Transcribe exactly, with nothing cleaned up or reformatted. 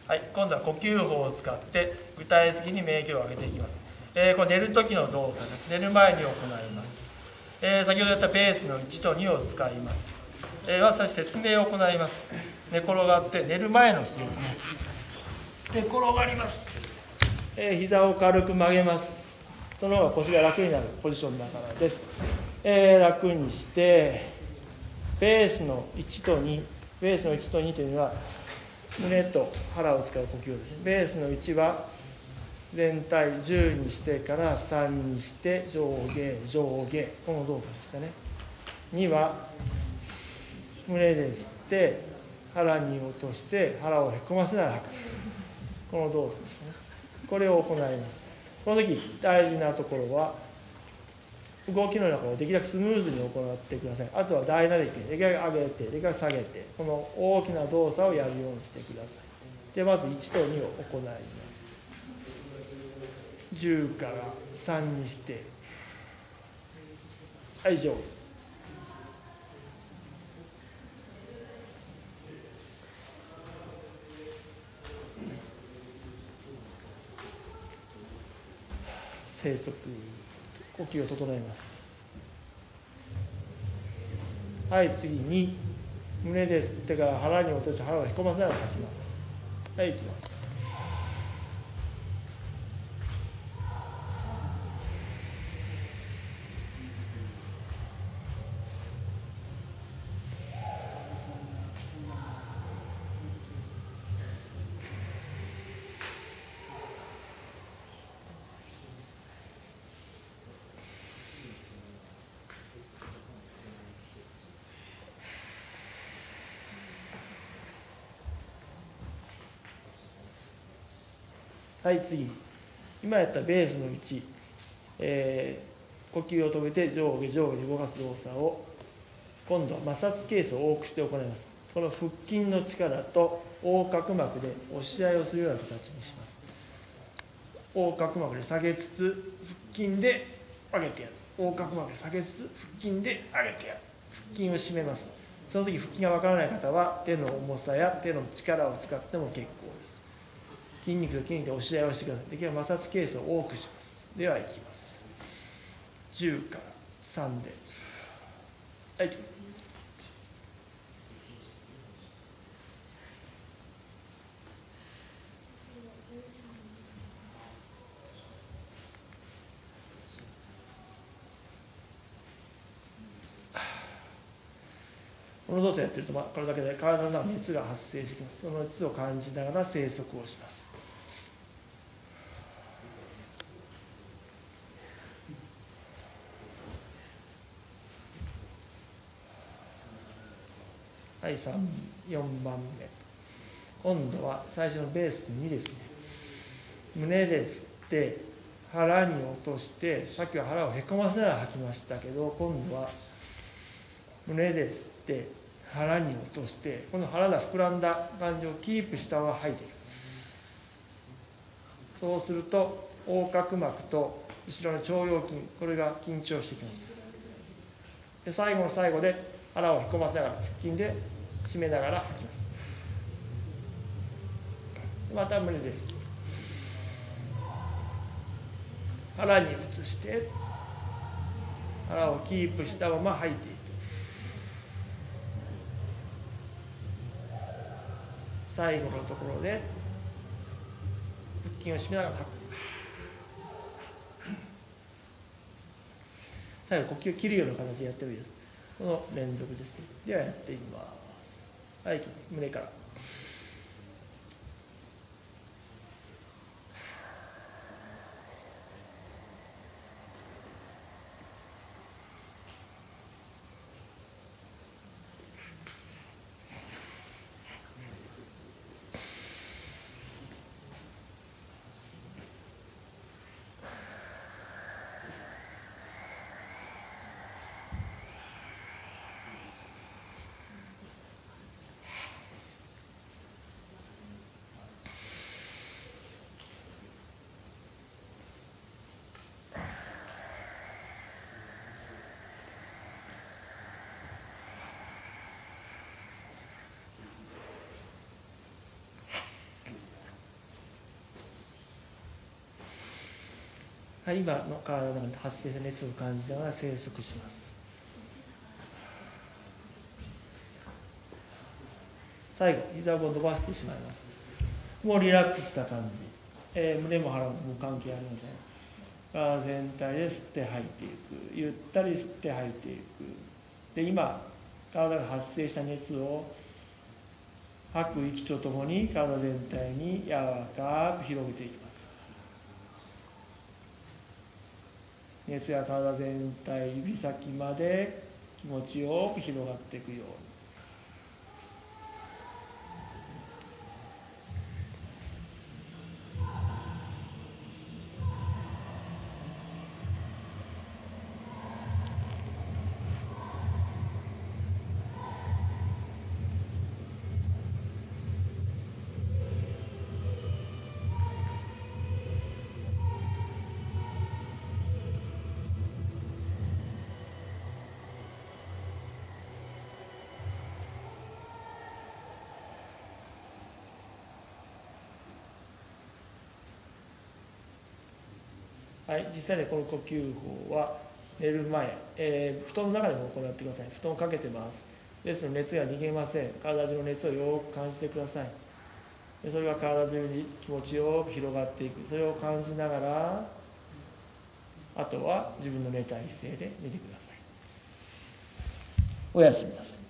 はい、今度は呼吸法を使って具体的に免疫を上げていきます。えー、これ寝る時の動作です。寝る前に行います。えー、先ほどやったベースのいちとにを使います。えー、まず説明を行います。寝転がって寝る前の姿勢ですね。寝転がります。えー、膝を軽く曲げます。その方が腰が楽になるポジションだからです。えー、楽にして、ベースのいちとに、ベースのいちとにというのは、胸と腹を使う呼吸ですね。ベースのいちは、全体じゅうにしてからさんにして上下、上下、この動作でしたね。には、胸で吸って、腹に落として、腹をへこませながら吐く。この動作ですね。これを行います。この時、大事なところは、動きの中をできるだけスムーズに行ってください。あとは大なできる。できるだけ上げて、できるだけ下げて、この大きな動作をやるようにしてください。で、まずいちとにを行います。じゅうからさんにして、はい、上下。生息、呼吸を整えます。はい、次に、胸で吸ってから腹に落として腹をへこませながら吐きます。はい、いきます。はい、次。今やったベースのいち、えー、呼吸を止めて上下上下に動かす動作を、今度は摩擦係数を多くして行います。この腹筋の力と横隔膜で押し合いをするような形にします。横隔膜で下げつつ、腹筋で上げてやる。横隔膜で下げつつ、腹筋で上げてやる。腹筋を締めます。その時腹筋がわからない方は、手の重さや手の力を使っても結構です。筋肉と筋肉で押し合いをしてください。できれば摩擦係数を多くします。では、いきます。じゅうからさんで。はい、いきます。この動作をやっていると、まあ、これだけで体の中に熱が発生してきます。その熱を感じながら生息をします。はい、さん、よんばんめ。今度は最初のベースのにですね。胸で吸って、腹に落として、さっきは腹をへこませながら吐きましたけど、今度は胸で吸って、腹に落として、この腹が膨らんだ感じをキープしたまま吐いていく。そうすると、横隔膜と後ろの腸腰筋、これが緊張してきます。で、最後の最後で腹をへこませながら、腹筋で締めながら吐きます。また胸です。腹に移して、腹をキープしたまま吐いていく。最後のところで腹筋を締めながら吐く。最後呼吸を切るような形でやってもいいです。この連続ですね。ではやってみます。はい、いきます。胸から。 今の体の中で発生した熱を感じながら生息します。最後、膝を伸ばしてしまいます。もうリラックスした感じ、えー、胸も腹も関係ありません。体全体で吸って吐いていく、ゆったり吸って吐いていく。で、今体が発生した熱を吐く息とともに体全体に柔らかく広げていきます。熱が体全体、指先まで気持ちよく広がっていくように。はい、実際にこの呼吸法は寝る前、えー、布団の中でも行ってください。布団をかけてます。ですので熱が逃げません。体中の熱をよく感じてください。でそれが体中に気持ちよく広がっていく。それを感じながら、あとは自分の寝たい姿勢で寝てください。おやすみなさい。